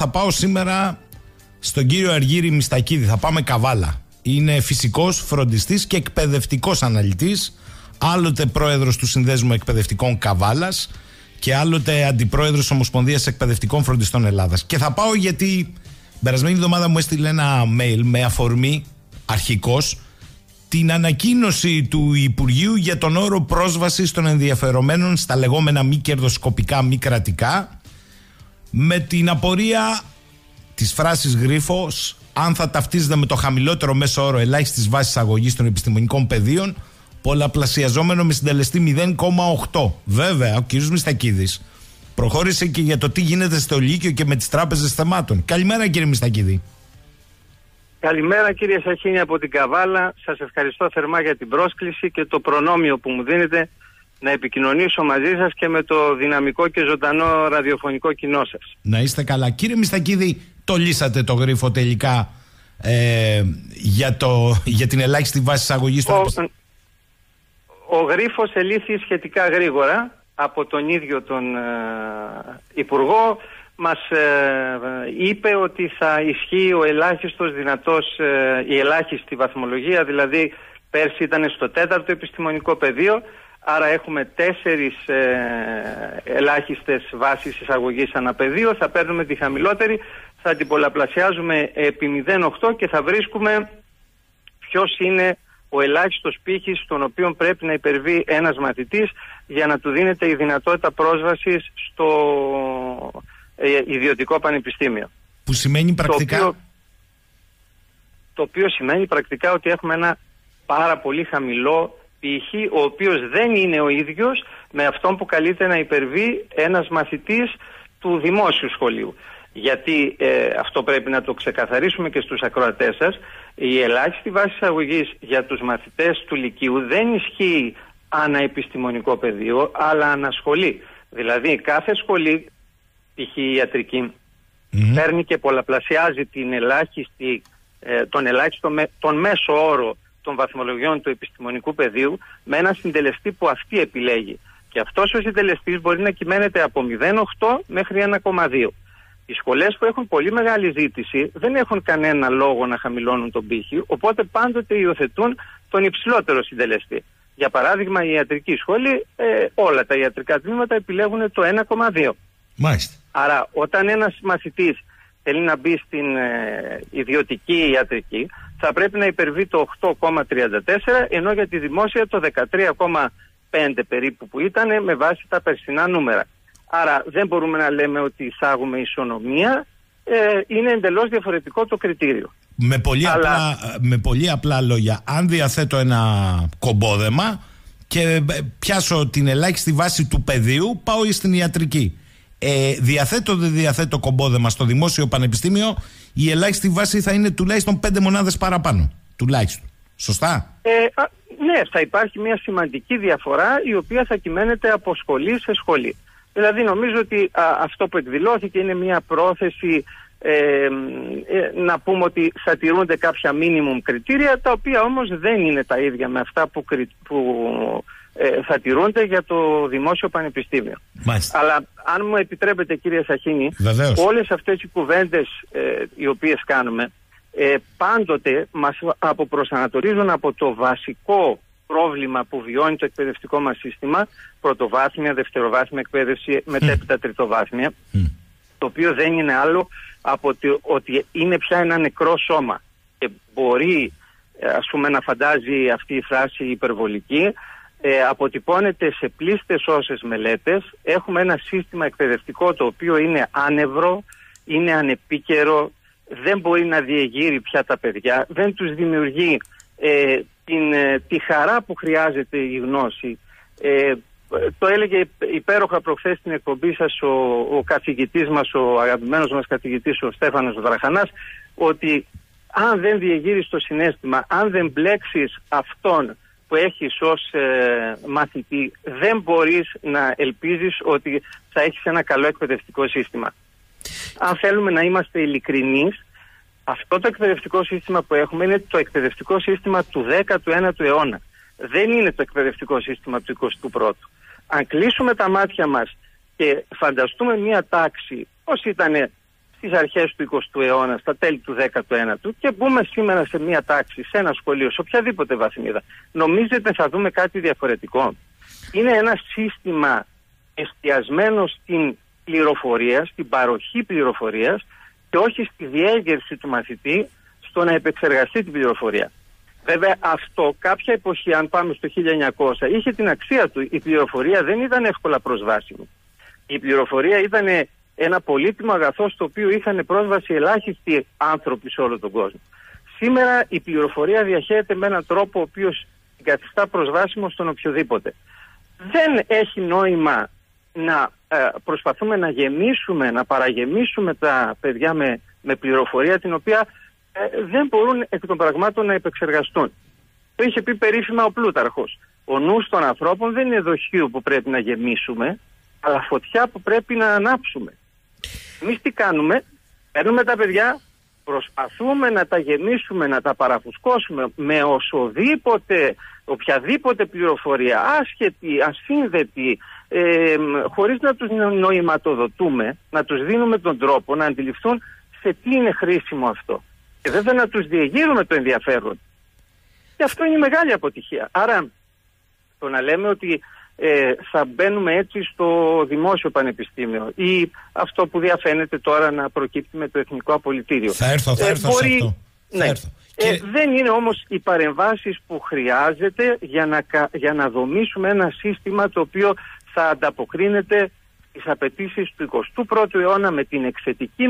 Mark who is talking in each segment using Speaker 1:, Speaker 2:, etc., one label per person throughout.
Speaker 1: θα πάω σήμερα στον κύριο Αργύρη Μιστακίδη. Θα πάμε Καβάλα. Είναι φυσικός, φροντιστής και εκπαιδευτικός αναλυτής. Άλλοτε πρόεδρος του Συνδέσμου Εκπαιδευτικών Καβάλας και άλλοτε αντιπρόεδρος Ομοσπονδίας Εκπαιδευτικών Φροντιστών Ελλάδας. Και θα πάω γιατί περασμένη εβδομάδα μου έστειλε ένα mail με αφορμή αρχικώς την ανακοίνωση του Υπουργείου για τον όρο πρόσβασης των ενδιαφερομένων στα λεγόμενα μη κερδοσκοπικά, μη κρατικά, με την απορία της φράσης γρίφος αν θα ταυτίζεται με το χαμηλότερο μέσο όρο ελάχιστης βάσης αγωγής των επιστημονικών πεδίων, πολλαπλασιαζόμενο με συντελεστή 0,8. Βέβαια, ο κ. Μιστακίδης προχώρησε και για το τι γίνεται στο Λύκειο και με τις τράπεζες θεμάτων. Καλημέρα, κύριε Μιστακίδη.
Speaker 2: Καλημέρα, κύριε Σαχίνη από την Καβάλα. Σας ευχαριστώ θερμά για την πρόσκληση και το προνόμιο που μου δίνετε να επικοινωνήσω μαζί σας και με το δυναμικό και ζωντανό ραδιοφωνικό κοινό σας.
Speaker 1: Να είστε καλά. Κύριε Μιστακίδη, το λύσατε το γρίφο τελικά για την ελάχιστη βάση εισαγωγής των
Speaker 2: Ο γρίφος ελήφθη σχετικά γρήγορα από τον ίδιο τον Υπουργό. Μας είπε ότι θα ισχύει ο ελάχιστος δυνατός, η ελάχιστη βαθμολογία, δηλαδή πέρσι ήταν στο 4ο επιστημονικό πεδίο, άρα έχουμε 4 ελάχιστες βάσεις εισαγωγής ανά πεδίο, θα παίρνουμε τη χαμηλότερη, θα την πολλαπλασιάζουμε επί 0,8 και θα βρίσκουμε ποιος είναι ο ελάχιστος πύχης στον οποίο πρέπει να υπερβεί ένας μαθητής για να του δίνεται η δυνατότητα πρόσβασης στο ιδιωτικό πανεπιστήμιο.
Speaker 1: Που σημαίνει πρακτικά...
Speaker 2: Το οποίο σημαίνει πρακτικά ότι έχουμε ένα πάρα πολύ χαμηλό πύχη, ο οποίος δεν είναι ο ίδιος με αυτόν που καλείται να υπερβεί ένας μαθητής του δημόσιου σχολείου. Γιατί αυτό πρέπει να το ξεκαθαρίσουμε και στους ακροατές σας, η ελάχιστη βάση εισαγωγής για τους μαθητές του Λυκείου δεν ισχύει αναεπιστημονικό πεδίο, αλλά ανασχολή. Δηλαδή κάθε σχολή, π.χ. η ιατρική, παίρνει και πολλαπλασιάζει τον μέσο όρο των βαθμολογιών του επιστημονικού πεδίου με ένα συντελεστή που αυτή επιλέγει. Και αυτός ο συντελεστής μπορεί να κυμαίνεται από 0,8 μέχρι 1,2. Οι σχολές που έχουν πολύ μεγάλη ζήτηση δεν έχουν κανένα λόγο να χαμηλώνουν τον πύχη, οπότε πάντοτε υιοθετούν τον υψηλότερο συντελεστή. Για παράδειγμα, η ιατρική σχολή, όλα τα ιατρικά τμήματα επιλέγουν το 1,2.
Speaker 1: Μάλιστα.
Speaker 2: Άρα, όταν ένας μαθητής θέλει να μπει στην ιδιωτική ιατρική, θα πρέπει να υπερβεί το 8,34, ενώ για τη δημόσια το 13,5 περίπου που ήταν με βάση τα περσινά νούμερα. Άρα δεν μπορούμε να λέμε ότι εισάγουμε ισονομία, είναι εντελώς διαφορετικό το κριτήριο.
Speaker 1: Με πολύ απλά λόγια, αν διαθέτω ένα κομπόδεμα και πιάσω την ελάχιστη βάση του πεδίου, πάω στην ιατρική. Διαθέτω δεν διαθέτω κομπόδεμα στο δημόσιο πανεπιστήμιο, η ελάχιστη βάση θα είναι τουλάχιστον 5 μονάδες παραπάνω. Τουλάχιστον. Σωστά?
Speaker 2: Ναι, θα υπάρχει μια σημαντική διαφορά η οποία θα κυμαίνεται από σχολή σε σχολή. Δηλαδή νομίζω ότι αυτό που εκδηλώθηκε είναι μια πρόθεση να πούμε ότι θα τηρούνται κάποια μίνιμουμ κριτήρια, τα οποία όμως δεν είναι τα ίδια με αυτά που θα τηρούνται για το δημόσιο πανεπιστήμιο.
Speaker 1: Μάλιστα.
Speaker 2: Αλλά αν μου επιτρέπετε, κύριε Σαχίνη,
Speaker 1: βεβαίως,
Speaker 2: όλες αυτές οι κουβέντες οι οποίες κάνουμε πάντοτε μας αποπροσανατολίζουν από το βασικό πρόβλημα που βιώνει το εκπαιδευτικό μας σύστημα, πρωτοβάθμια, δευτεροβάθμια εκπαίδευση, μετέπειτα τριτοβάθμια, το οποίο δεν είναι άλλο από ότι είναι πια ένα νεκρό σώμα και μπορεί, ας πούμε, να φαντάζει αυτή η φράση υπερβολική, αποτυπώνεται σε πλήστες όσες μελέτες. Έχουμε ένα σύστημα εκπαιδευτικό το οποίο είναι άνευρο, είναι ανεπίκαιρο, δεν μπορεί να διεγείρει πια τα παιδιά, δεν τους δημιουργεί τη χαρά που χρειάζεται η γνώση. Το έλεγε υπέροχα προχθές στην εκπομπή σας ο καθηγητής μας, ο αγαπημένος μας καθηγητής, ο Στέφανος Βραχανάς, ότι αν δεν διεγείρεις το συναίσθημα, αν δεν μπλέξεις αυτόν που έχεις ως μαθητή, δεν μπορείς να ελπίζεις ότι θα έχεις ένα καλό εκπαιδευτικό σύστημα. Αν θέλουμε να είμαστε ειλικρινείς, αυτό το εκπαιδευτικό σύστημα που έχουμε είναι το εκπαιδευτικό σύστημα του 19ου αιώνα. Δεν είναι το εκπαιδευτικό σύστημα του 21ου. Αν κλείσουμε τα μάτια μας και φανταστούμε μια τάξη, ως ήταν στις αρχές του 20ου αιώνα, στα τέλη του 19ου, και μπούμε σήμερα σε μια τάξη, σε ένα σχολείο, σε οποιαδήποτε βαθμίδα, νομίζετε θα δούμε κάτι διαφορετικό? Είναι ένα σύστημα εστιασμένο στην πληροφορία, στην παροχή πληροφορίας και όχι στη διέγερση του μαθητή στο να επεξεργαστεί την πληροφορία. Βέβαια αυτό κάποια εποχή, αν πάμε στο 1900, είχε την αξία του. Η πληροφορία δεν ήταν εύκολα προσβάσιμη. Η πληροφορία ήταν ένα πολύτιμο αγαθό στο οποίο είχαν πρόσβαση ελάχιστοι άνθρωποι σε όλο τον κόσμο. Σήμερα η πληροφορία διαχέεται με έναν τρόπο ο οποίος την καθιστά προσβάσιμο στον οποιοδήποτε. Δεν έχει νόημα να προσπαθούμε να γεμίσουμε, να παραγεμίσουμε τα παιδιά με πληροφορία την οποία δεν μπορούν εκ των πραγμάτων να επεξεργαστούν. Το είχε πει περίφημα ο Πλούταρχος. Ο νους των ανθρώπων δεν είναι δοχείο που πρέπει να γεμίσουμε, αλλά φωτιά που πρέπει να ανάψουμε. Εμείς τι κάνουμε? Παίρνουμε τα παιδιά, προσπαθούμε να τα γεμίσουμε, να τα παραφουσκώσουμε με οποιαδήποτε πληροφορία, άσχετη, ασύνδετη, χωρίς να τους νοηματοδοτούμε, να τους δίνουμε τον τρόπο να αντιληφθούν σε τι είναι χρήσιμο αυτό. Και βέβαια να τους διεγείρουμε το ενδιαφέρον. Και αυτό είναι η μεγάλη αποτυχία. Άρα το να λέμε ότι θα μπαίνουμε έτσι στο δημόσιο πανεπιστήμιο ή αυτό που διαφαίνεται τώρα να προκύπτει με το Εθνικό Απολυτήριο.
Speaker 1: Θα έρθω σε αυτό.
Speaker 2: Ναι. Δεν είναι όμως οι παρεμβάσεις που χρειάζεται για να δομήσουμε ένα σύστημα το οποίο θα ανταποκρίνεται στις απαιτήσεις του 21ου αιώνα με την εξαιτική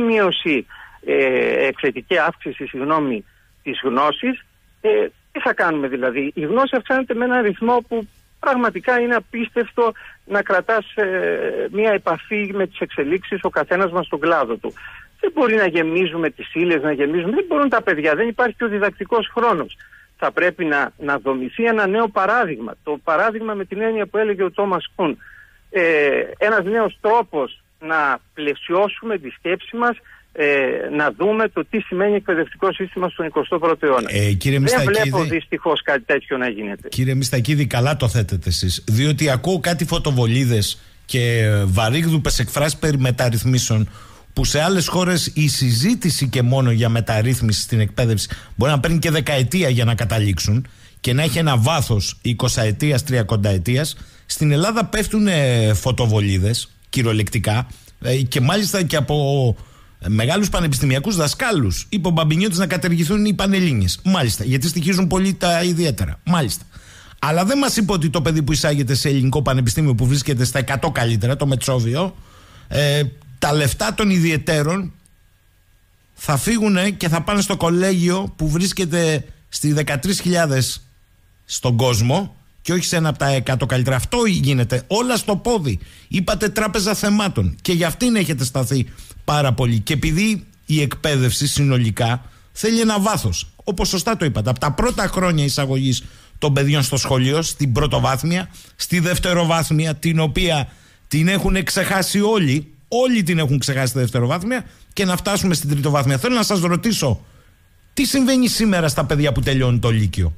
Speaker 2: αύξηση της γνώσης. Τι θα κάνουμε δηλαδή? Η γνώση αυξάνεται με έναν ρυθμό που πραγματικά είναι απίστευτο να κρατάς μια επαφή με τις εξελίξεις ο καθένας μας στον κλάδο του. Δεν μπορεί να γεμίζουμε τις ύλες, δεν μπορούν τα παιδιά, δεν υπάρχει και ο διδακτικός χρόνος. Θα πρέπει να δομηθεί ένα νέο παράδειγμα. Το παράδειγμα με την έννοια που έλεγε ο Τόμας Κουν. Ένας νέος τρόπος να πλαισιώσουμε τη σκέψη μας, να δούμε το τι σημαίνει εκπαιδευτικό σύστημα στον 21ο αιώνα. Δεν βλέπω δυστυχώς κάτι τέτοιο να γίνεται.
Speaker 1: Κύριε Μιστακίδη, καλά το θέτετε εσείς. Διότι ακούω κάτι φωτοβολίδες και βαρύγδουπες εκφράσεις περί μεταρρυθμίσεων, που σε άλλες χώρες η συζήτηση και μόνο για μεταρρύθμιση στην εκπαίδευση μπορεί να παίρνει και δεκαετία για να καταλήξουν και να έχει ένα βάθος 20ετίας, 30ετίας. Στην Ελλάδα πέφτουν φωτοβολίδες κυριολεκτικά και μάλιστα και από μεγάλους πανεπιστημιακούς δασκάλους. Είπε ο Μπαμπινιώτης να κατεργηθούν οι πανελλήνιες. Μάλιστα, γιατί στοιχίζουν πολύ τα ιδιαίτερα. Μάλιστα. Αλλά δεν μας είπε ότι το παιδί που εισάγεται σε ελληνικό πανεπιστήμιο που βρίσκεται στα 100 καλύτερα, το Μετσόβιο, τα λεφτά των ιδιαιτέρων θα φύγουν και θα πάνε στο κολέγιο που βρίσκεται στη 13.000 στον κόσμο και όχι σε ένα από τα 100 καλύτερα. Αυτό γίνεται όλα στο πόδι. Είπατε τράπεζα θεμάτων και για αυτήν έχετε σταθεί πάρα πολύ. Και επειδή η εκπαίδευση συνολικά θέλει ένα βάθος, όπως σωστά το είπατε, από τα πρώτα χρόνια εισαγωγής των παιδιών στο σχολείο, στην πρωτοβάθμια, στη δευτεροβάθμια, την οποία την έχουν ξεχάσει όλοι την έχουν ξεχάσει στη δευτεροβάθμια, και να φτάσουμε στην τριτοβάθμια. Θέλω να σας ρωτήσω, τι συμβαίνει σήμερα στα παιδιά που τελειώνουν το Λύκειο?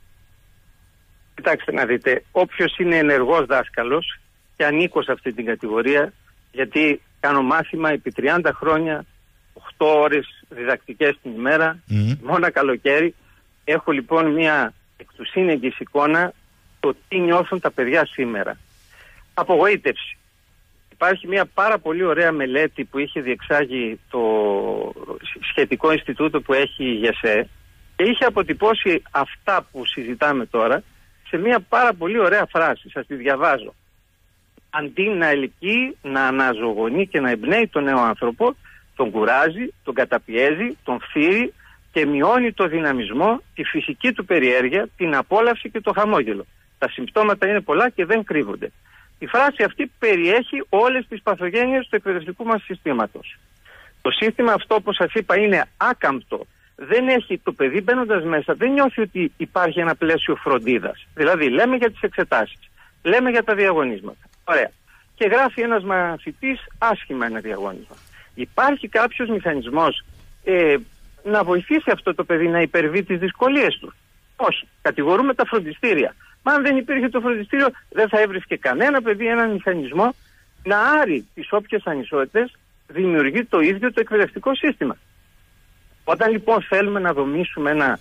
Speaker 2: Κοιτάξτε να δείτε, όποιος είναι ενεργός δάσκαλος, και ανήκω σε αυτή την κατηγορία, γιατί κάνω μάθημα επί 30 χρόνια, 8 ώρες διδακτικές την ημέρα, μόνο καλοκαίρι. Έχω λοιπόν μια εκ του σύνεγγυς εικόνα το τι νιώθουν τα παιδιά σήμερα. Απογοήτευση. Υπάρχει μια πάρα πολύ ωραία μελέτη που είχε διεξάγει το σχετικό Ινστιτούτο που έχει η ΓΕΣΕ και είχε αποτυπώσει αυτά που συζητάμε τώρα σε μια πάρα πολύ ωραία φράση. Σας τη διαβάζω. Αντί να ελκύει, να αναζωογονεί και να εμπνέει τον νέο άνθρωπο, τον κουράζει, τον καταπιέζει, τον φθείρει και μειώνει το δυναμισμό, τη φυσική του περιέργεια, την απόλαυση και το χαμόγελο. Τα συμπτώματα είναι πολλά και δεν κρύβονται. Η φράση αυτή περιέχει όλες τις παθογένειες του εκπαιδευτικού μας συστήματος. Το σύστημα αυτό, όπως σας είπα, είναι άκαμπτο. Δεν έχει το παιδί μπαίνοντας μέσα, δεν νιώθει ότι υπάρχει ένα πλαίσιο φροντίδας. Δηλαδή, λέμε για τις εξετάσεις, λέμε για τα διαγωνίσματα. Ωραία. Και γράφει ένας μαθητής άσχημα ένα διαγώνισμα. Υπάρχει κάποιος μηχανισμός να βοηθήσει αυτό το παιδί να υπερβεί τις δυσκολίες του? Όχι. Κατηγορούμε τα φροντιστήρια. Μα αν δεν υπήρχε το φροντιστήριο, δεν θα έβρισκε κανένα παιδί έναν μηχανισμό να άρει τις όποιες ανισότητες δημιουργεί το ίδιο το εκπαιδευτικό σύστημα. Όταν λοιπόν θέλουμε να δομήσουμε ένα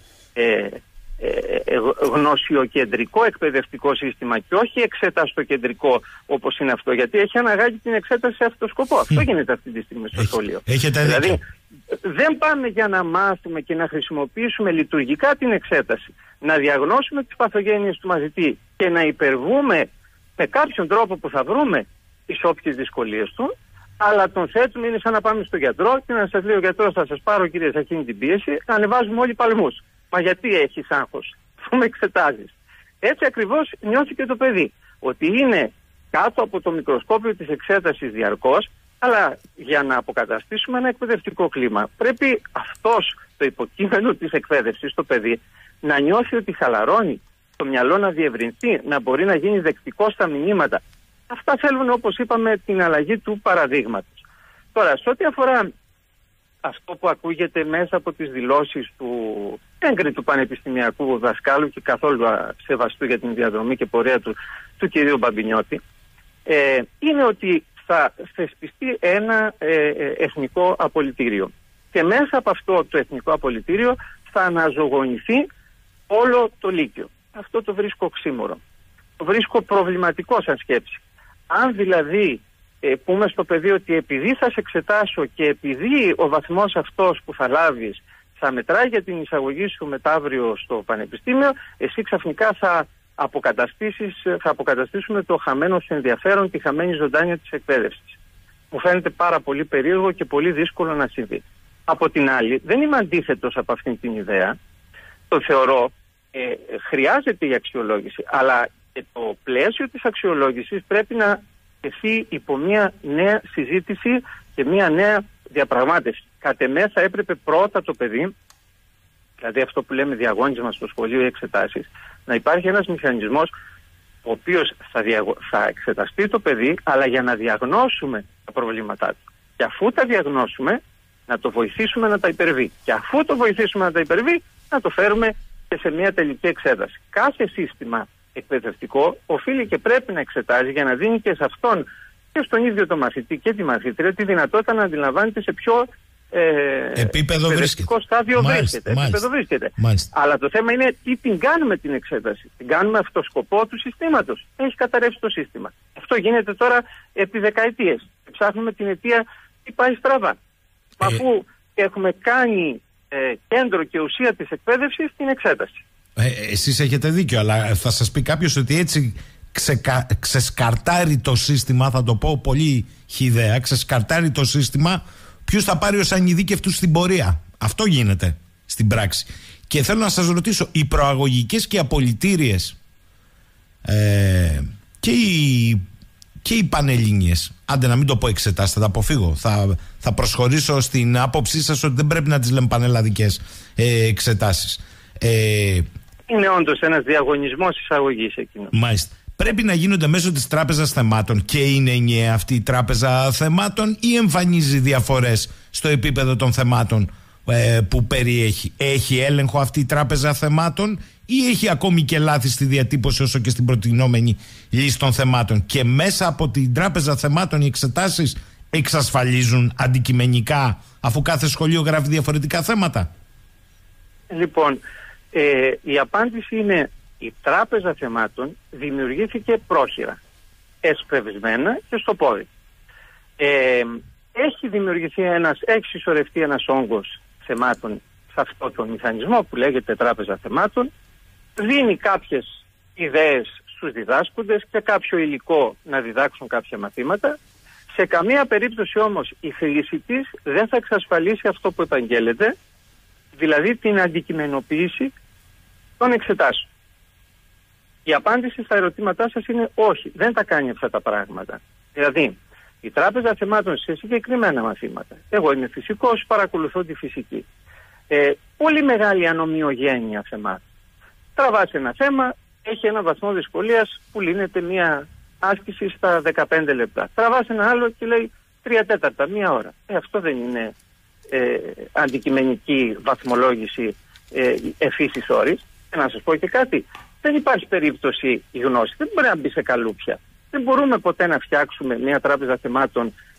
Speaker 2: γνωσιοκεντρικό εκπαιδευτικό σύστημα και όχι εξεταστοκεντρικό όπως είναι αυτό, γιατί έχει αναγάγει την εξέταση σε αυτό το σκοπό. Αυτό γίνεται αυτή τη στιγμή στο σχολείο. Δηλαδή δεν πάμε για να μάθουμε και να χρησιμοποιήσουμε λειτουργικά την εξέταση, να διαγνώσουμε τις παθογένειες του μαθητή και να υπερβούμε με κάποιον τρόπο που θα βρούμε τις όποιες δυσκολίες του, αλλά τον θέτουμε, είναι σαν να πάμε στον γιατρό και να σας λέει ο γιατρός: θα σας πάρω κύριε σε εκείνη την πίεση, να ανεβάζουμε όλοι παλμούς. Μα γιατί έχεις άγχος, αφού με εξετάζεις? Έτσι ακριβώς νιώθει και το παιδί, ότι είναι κάτω από το μικροσκόπιο της εξέτασης διαρκώς, αλλά για να αποκαταστήσουμε ένα εκπαιδευτικό κλίμα πρέπει αυτός, το υποκείμενο της εκπαίδευσης, το παιδί, να νιώθει ότι χαλαρώνει, το μυαλό να διευρυνθεί, να μπορεί να γίνει δεκτικό στα μηνύματα. Αυτά θέλουν, όπως είπαμε, την αλλαγή του παραδείγματος. Τώρα, σε ό,τι αφορά αυτό που ακούγεται μέσα από τις δηλώσεις του έγκριτου πανεπιστημιακού δασκάλου και καθόλου σεβαστού για την διαδρομή και πορεία του κυρίου Μπαμπινιώτη, είναι ότι θα θεσπιστεί ένα εθνικό απολυτήριο. Και μέσα από αυτό το εθνικό απολυτήριο θα αναζωογονηθεί όλο το Λύκειο. Αυτό το βρίσκω οξύμορο. Το βρίσκω προβληματικό σαν σκέψη. Αν δηλαδή πούμε στο παιδί ότι επειδή θα σε εξετάσω και επειδή ο βαθμός αυτός που θα λάβεις θα μετράει για την εισαγωγή σου μεταύριο στο πανεπιστήμιο, εσύ ξαφνικά θα αποκαταστήσουμε το χαμένο σου ενδιαφέρον, τη χαμένη ζωντάνια της εκπαίδευσης. Μου φαίνεται πάρα πολύ περίεργο και πολύ δύσκολο να συμβεί. Από την άλλη, δεν είμαι αντίθετος από αυτήν την ιδέα. Το θεωρώ, χρειάζεται η αξιολόγηση, αλλά και το πλαίσιο της αξιολόγησης πρέπει να τεθεί υπό μια νέα συζήτηση και μια νέα διαπραγμάτευση. Κατ' εμέ θα έπρεπε πρώτα το παιδί, δηλαδή αυτό που λέμε διαγώνισμα στο σχολείο ή εξετάσεις, να υπάρχει ένας μηχανισμός ο οποίος θα εξεταστεί το παιδί, αλλά για να διαγνώσουμε τα προβλήματά του. Και αφού τα διαγνώσουμε, να το βοηθήσουμε να τα υπερβεί. Και αφού το βοηθήσουμε να τα υπερβεί, να το φέρουμε και σε μια τελική εξέταση. Κάθε σύστημα εκπαιδευτικό οφείλει και πρέπει να εξετάζει για να δίνει και σε αυτόν και στον ίδιο το μαθητή και τη μαθήτρια τη δυνατότητα να αντιλαμβάνεται σε ποιο εκπαιδευτικό στάδιο βρίσκεται. Αλλά το θέμα είναι τι την κάνουμε την εξέταση. Την κάνουμε αυτό σκοπό του συστήματος. Έχει καταρρεύσει το σύστημα. Αυτό γίνεται τώρα επί δεκαετίες. Ψάχνουμε την αιτία τι πάει στραβά. Αφού έχουμε κάνει κέντρο και ουσία της εκπαίδευσης στην εξέταση.
Speaker 1: Εσείς έχετε δίκιο, αλλά θα σας πει κάποιος ότι έτσι ξεσκαρτάρει το σύστημα, θα το πω πολύ χυδαία, ξεσκαρτάρει το σύστημα ποιους θα πάρει ως ανειδίκευτους στην πορεία. Αυτό γίνεται στην πράξη. Και θέλω να σας ρωτήσω, οι προαγωγικές και οι απολυτήριες και οι πανελλήνιες, άντε να μην το πω εξετάσεις, θα τα αποφύγω, θα προσχωρήσω στην άποψή σας ότι δεν πρέπει να τις λέμε πανελλαδικές εξετάσεις.
Speaker 2: Είναι όντως ένας διαγωνισμός εισαγωγής εκείνος.
Speaker 1: Μάλιστα. Πρέπει να γίνονται μέσω της τράπεζας θεμάτων και είναι ενιαία αυτή η τράπεζα θεμάτων ή εμφανίζει διαφορές στο επίπεδο των θεμάτων που περιέχει? Έχει έλεγχο αυτή η τράπεζα θεμάτων ή έχει ακόμη και λάθη στη διατύπωση όσο και στην προτινόμενη λύση των θεμάτων? Και μέσα από την τράπεζα θεμάτων οι εξετάσεις εξασφαλίζουν αντικειμενικά, αφού κάθε σχολείο γράφει διαφορετικά θέματα?
Speaker 2: Λοιπόν, η απάντηση είναι: η τράπεζα θεμάτων δημιουργήθηκε πρόχειρα, εσπευσμένα και στο πόδι. Έχει συσσωρευτεί ένας όγκος θεμάτων σε αυτό το μηχανισμό που λέγεται τράπεζα θεμάτων, δίνει κάποιες ιδέες στους διδάσκοντες και κάποιο υλικό να διδάξουν κάποια μαθήματα. Σε καμία περίπτωση όμως η χρήση της δεν θα εξασφαλίσει αυτό που επαγγέλλεται, δηλαδή την αντικειμενοποίηση των εξετάσεων. Η απάντηση στα ερωτήματά σας είναι όχι, δεν τα κάνει αυτά τα πράγματα. Δηλαδή, η τράπεζα θεμάτων σε συγκεκριμένα μαθήματα, εγώ είμαι φυσικός, παρακολουθώ τη φυσική, πολύ μεγάλη ανομοιογένεια θεμάτων. Τραβάς ένα θέμα, έχει ένα βαθμό δυσκολίας που λύνεται μια άσκηση στα 15 λεπτά. Τραβάς ένα άλλο και λέει 3/4, μία ώρα. Αυτό δεν είναι αντικειμενική βαθμολόγηση εφήσης όρης. Και να σας πω και κάτι, δεν υπάρχει περίπτωση η γνώση, δεν μπορεί να μπει σε καλούπια. Δεν μπορούμε ποτέ να φτιάξουμε μια τράπεζα θεμάτων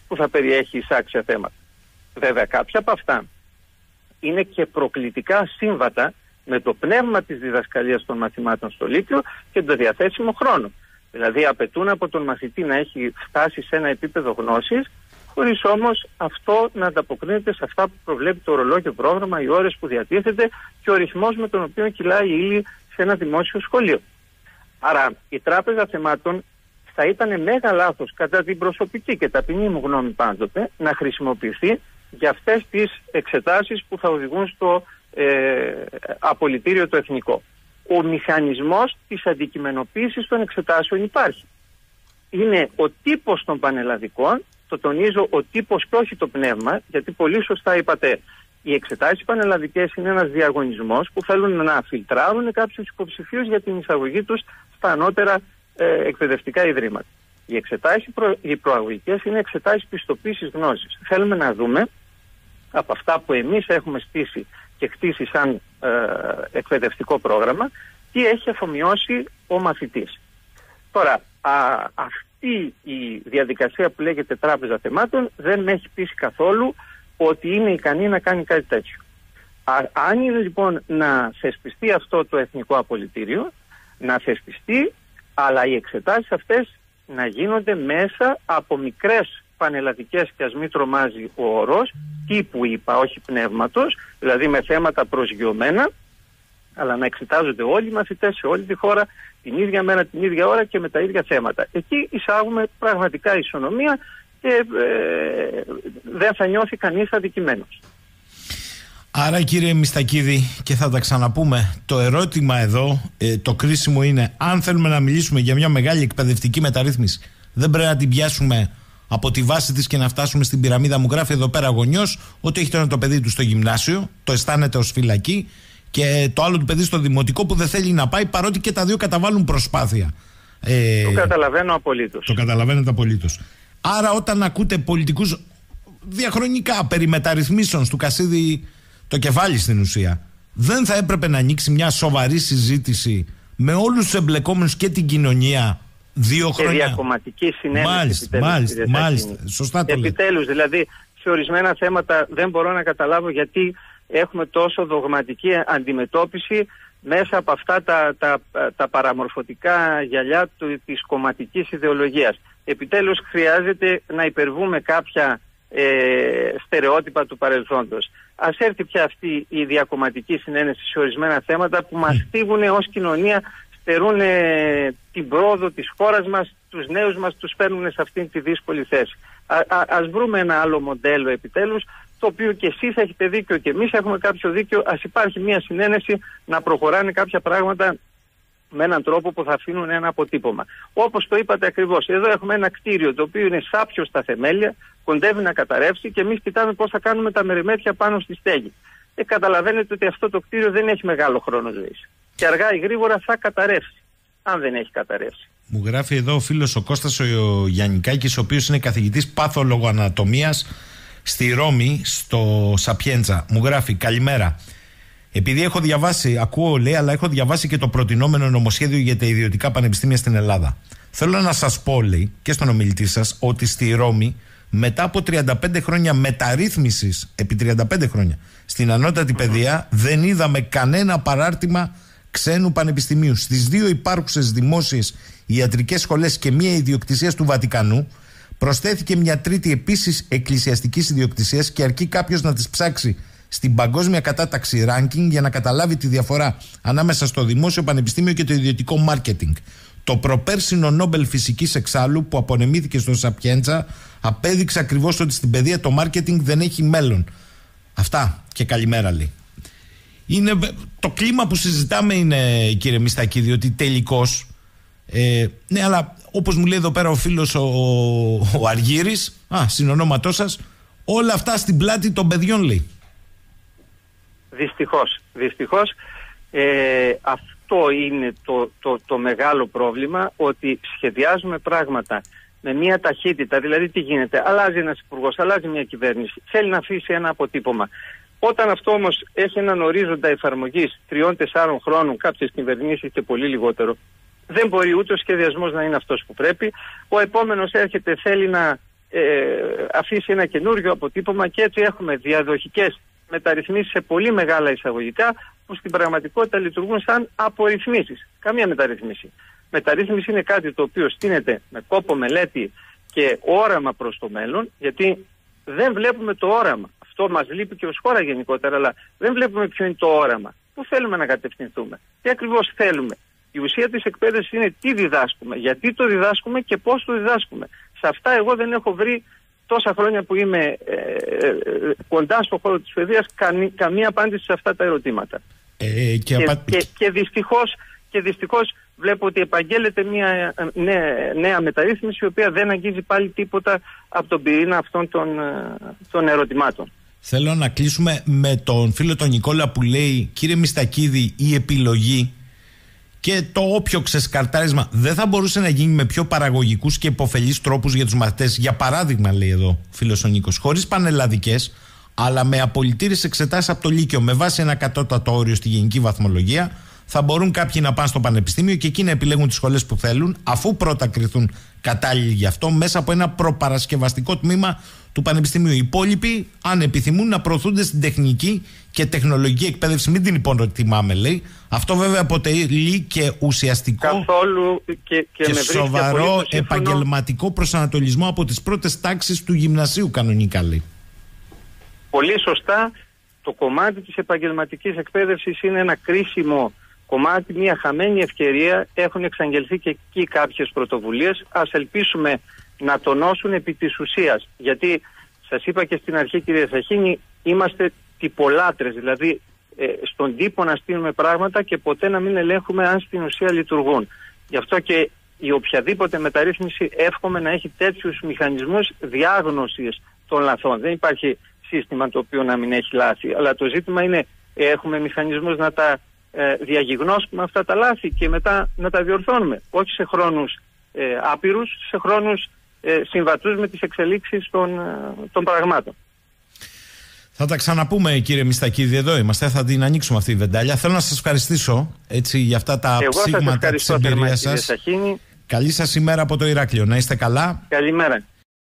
Speaker 2: που θα περιέχει εισάξια θέματα. Βέβαια, κάποια από αυτά είναι και προκλητικά σύμβατα με το πνεύμα της διδασκαλίας των μαθημάτων στο Λύκειο και το διαθέσιμο χρόνο. Δηλαδή απαιτούν από τον μαθητή να έχει φτάσει σε ένα επίπεδο γνώσης, χωρίς όμως αυτό να ανταποκρίνεται σε αυτά που προβλέπει το ορολόγιο πρόγραμμα, οι ώρες που διατίθεται και ο ρυθμός με τον οποίο κυλάει η ύλη σε ένα δημόσιο σχολείο. Άρα η Τράπεζα Θεμάτων θα ήταν μέγα λάθος, κατά την προσωπική και ταπεινή μου γνώμη πάντοτε, να χρησιμοποιηθεί για αυτές τις εξετάσεις που θα οδηγούν στο απολυτήριο το εθνικό. Ο μηχανισμός της αντικειμενοποίησης των εξετάσεων υπάρχει. Είναι ο τύπος των πανελλαδικών, το τονίζω, ο τύπος και όχι το πνεύμα, γιατί πολύ σωστά είπατε, οι εξετάσεις πανελλαδικές είναι ένας διαγωνισμός που θέλουν να φιλτράρουν κάποιους υποψηφίους για την εισαγωγή τους στα ανώτερα εκπαιδευτικά ιδρύματα. Οι εξετάσεις οι προαγωγικές είναι εξετάσεις πιστοποίησης γνώσης. Θέλουμε να δούμε από αυτά που εμείς έχουμε στήσει και χτίσει σαν εκπαιδευτικό πρόγραμμα, τι έχει αφομοιώσει ο μαθητής. Τώρα, αυτή η διαδικασία που λέγεται Τράπεζα Θεμάτων δεν με έχει πείσει καθόλου ότι είναι ικανή να κάνει κάτι τέτοιο. Αν είναι λοιπόν να θεσπιστεί αυτό το εθνικό απολυτήριο, να θεσπιστεί, αλλά οι εξετάσεις αυτές να γίνονται μέσα από μικρές πανελλαδικές, και ας μην τρομάζει ο όρος, τύπου είπα, όχι πνεύματος, δηλαδή με θέματα προσγειωμένα, αλλά να εξετάζονται όλοι οι μαθητές σε όλη τη χώρα την ίδια μέρα, την ίδια ώρα και με τα ίδια θέματα. Εκεί εισάγουμε πραγματικά ισονομία και δεν θα νιώθει κανείς αδικημένος.
Speaker 1: Άρα κύριε Μιστακίδη, και θα τα ξαναπούμε, το ερώτημα εδώ, το κρίσιμο είναι, αν θέλουμε να μιλήσουμε για μια μεγάλη εκπαιδευτική μεταρρύθμιση, δεν πρέπει να την πιάσουμε από τη βάση της και να φτάσουμε στην πυραμίδα? Μου γράφει εδώ πέρα γονιός ότι έχει τώρα το παιδί του στο γυμνάσιο, το αισθάνεται ως φυλακή, και το άλλο του παιδί στο δημοτικό που δεν θέλει να πάει, παρότι και τα δύο καταβάλουν προσπάθεια.
Speaker 2: Το καταλαβαίνω απολύτως.
Speaker 1: Το καταλαβαίνετε απολύτως. Άρα όταν ακούτε πολιτικούς διαχρονικά περί μεταρρυθμίσεων του Κασίδη το κεφάλι στην ουσία, δεν θα έπρεπε να ανοίξει μια σοβαρή συζήτηση με όλους τους εμπλεκόμενους και την κοινωνία 2 χρόνια?
Speaker 2: Και διακομματική συνένεση.
Speaker 1: Μάλιστα. Σωστά το λέτε. Επιτέλους,
Speaker 2: δηλαδή σε ορισμένα θέματα δεν μπορώ να καταλάβω γιατί έχουμε τόσο δογματική αντιμετώπιση μέσα από αυτά τα παραμορφωτικά γυαλιά της κομματικής ιδεολογίας. Επιτέλους χρειάζεται να υπερβούμε κάποια στερεότυπα του παρελθόντος. Ας έρθει πια αυτή η διακομματική συνένεση σε ορισμένα θέματα που μας θίγουν ως κοινωνία, στερούν την πρόοδο της χώρας μας, τους νέους μας τους φέρνουν σε αυτήν τη δύσκολη θέση. Ας βρούμε ένα άλλο μοντέλο επιτέλους, το οποίο και εσείς έχετε δίκιο και εμείς έχουμε κάποιο δίκιο. Ας υπάρχει μια συνένεση να προχωράνε κάποια πράγματα με έναν τρόπο που θα αφήνουν ένα αποτύπωμα. Όπως το είπατε ακριβώς, εδώ έχουμε ένα κτίριο το οποίο είναι σάπιο στα θεμέλια, κοντεύει να καταρρεύσει και εμείς κοιτάμε πώς θα κάνουμε τα μεριμέτια πάνω στη στέγη. Καταλαβαίνετε ότι αυτό το κτίριο δεν έχει μεγάλο χρόνο ζωής. Και αργά ή γρήγορα θα καταρρεύσει, αν δεν έχει καταρρεύσει.
Speaker 1: Μου γράφει εδώ ο φίλος ο Κώστας ο Γιαννικάκης, ο οποίος είναι καθηγητής παθολογοανατομίας στη Ρώμη, στο Σαπιέντζα. Μου γράφει: καλημέρα. Επειδή έχω διαβάσει, ακούω λέει, αλλά έχω διαβάσει και το προτινόμενο νομοσχέδιο για τα ιδιωτικά πανεπιστήμια στην Ελλάδα. Θέλω να σας πω, λέει, και στον ομιλητή σας, ότι στη Ρώμη, μετά από 35 χρόνια μεταρρύθμισης, επί 35 χρόνια, στην ανώτατη παιδεία, δεν είδαμε κανένα παράρτημα ξένου πανεπιστημίου. Στις 2 υπάρχουσες δημόσιες ιατρικές σχολές και μία ιδιοκτησίας του Βατικανού, προσθέθηκε μια τρίτη επίσης εκκλησιαστικής ιδιοκτησίας και αρκεί κάποιος να τις ψάξει στην παγκόσμια κατάταξη ranking για να καταλάβει τη διαφορά ανάμεσα στο δημόσιο πανεπιστήμιο και το ιδιωτικό μάρκετινγκ. Το προπέρσινο Νόμπελ Φυσικής εξάλλου που απονεμήθηκε στο Σαπιέντζα απέδειξε ακριβώς ότι στην παιδεία το μάρκετινγκ δεν έχει μέλλον. Αυτά και καλημέρα, λέει. Είναι, το κλίμα που συζητάμε είναι, κύριε Μιστακίδη, ότι τελικώς ναι, αλλά όπως μου λέει εδώ πέρα ο φίλος ο Αργύρης, συνονόματό σας, όλα αυτά στην πλάτη των παιδιών, λέει.
Speaker 2: Δυστυχώς αυτό είναι το μεγάλο πρόβλημα, ότι σχεδιάζουμε πράγματα με μια ταχύτητα. Δηλαδή τι γίνεται? Αλλάζει ένας υπουργός, αλλάζει μια κυβέρνηση, θέλει να αφήσει ένα αποτύπωμα. Όταν αυτό όμως έχει έναν ορίζοντα εφαρμογής 3-4 χρόνων, κάποιες κυβερνήσεις και πολύ λιγότερο, δεν μπορεί ούτε ο σχεδιασμός να είναι αυτός που πρέπει. Ο επόμενος έρχεται, θέλει να αφήσει ένα καινούριο αποτύπωμα και έτσι έχουμε διαδοχικές μεταρρυθμίσεις σε πολύ μεγάλα εισαγωγικά που στην πραγματικότητα λειτουργούν σαν απορριθμίσεις. Καμία μεταρρύθμιση. Μεταρρύθμιση είναι κάτι το οποίο στείνεται με κόπο, μελέτη και όραμα προς το μέλλον, γιατί δεν βλέπουμε το όραμα. Αυτό μας λείπει και ως χώρα γενικότερα, αλλά δεν βλέπουμε ποιο είναι το όραμα. Πού θέλουμε να κατευθυνθούμε, τι ακριβώς θέλουμε. Η ουσία της εκπαίδευσης είναι τι διδάσκουμε, γιατί το διδάσκουμε και πώς το διδάσκουμε. Σε αυτά εγώ δεν έχω βρει τόσα χρόνια που είμαι κοντά στον χώρο της παιδείας καμία απάντηση σε αυτά τα ερωτήματα. Και δυστυχώς βλέπω ότι επαγγέλλεται μια νέα μεταρρύθμιση η οποία δεν αγγίζει πάλι τίποτα από τον πυρήνα αυτών των ερωτημάτων.
Speaker 1: Θέλω να κλείσουμε με τον φίλο τον Νικόλα που λέει: κύριε Μιστακίδη, η επιλογή και το όποιο ξεσκαρτάρισμα δεν θα μπορούσε να γίνει με πιο παραγωγικούς και υποφελείς τρόπους για τους μαθητές? Για παράδειγμα, λέει εδώ φίλος ο Νίκος, χωρίς πανελλαδικές, αλλά με απολυτήρες εξετάσεις από το Λύκειο, με βάση ένα κατώτατο όριο στη γενική βαθμολογία, θα μπορούν κάποιοι να πάνε στο πανεπιστήμιο και εκεί να επιλέγουν τις σχολές που θέλουν, αφού πρώτα κριθούν κατάλληλοι γι' αυτό, μέσα από ένα προπαρασκευαστικό τμήμα του πανεπιστημίου. Οι υπόλοιποι, αν επιθυμούν, να προωθούνται στην τεχνική και τεχνολογική εκπαίδευση. Μην την υποτιμάμε, λέει. Αυτό βέβαια αποτελεί και ουσιαστικό
Speaker 2: καθόλου και
Speaker 1: σοβαρό επαγγελματικό προσανατολισμό από τις πρώτες τάξεις του γυμνασίου, κανονικά, λέει.
Speaker 2: Πολύ σωστά. Το κομμάτι της επαγγελματικής εκπαίδευσης είναι ένα κρίσιμο κομμάτι, μια χαμένη ευκαιρία. Έχουν εξαγγελθεί και εκεί κάποιες πρωτοβουλίες. Ας ελπίσουμε να τονώσουν επί της ουσίας. Γιατί σας είπα και στην αρχή, κύριε Σαχίνη, είμαστε τυπολάτρες. Δηλαδή στον τύπο να στείλουμε πράγματα και ποτέ να μην ελέγχουμε αν στην ουσία λειτουργούν. Γι' αυτό και η οποιαδήποτε μεταρρύθμιση εύχομαι να έχει τέτοιους μηχανισμούς διάγνωσης των λαθών. Δεν υπάρχει σύστημα το οποίο να μην έχει λάθη. Αλλά το ζήτημα είναι, έχουμε μηχανισμούς να τα διαγιγνώσουμε αυτά τα λάθη και μετά να τα διορθώνουμε. Όχι σε χρόνους άπειρους, σε χρόνους συμβατούς με τις εξελίξεις των πραγμάτων.
Speaker 1: Θα τα ξαναπούμε, κύριε Μιστακίδη, εδώ είμαστε. Θα την ανοίξουμε αυτή η βεντάλια. Θέλω να σας ευχαριστήσω έτσι, για αυτά τα ψήγματα της εμπειρίας σας. Καλή σας ημέρα από το Ηράκλειο. Να είστε καλά.
Speaker 2: Καλημέρα.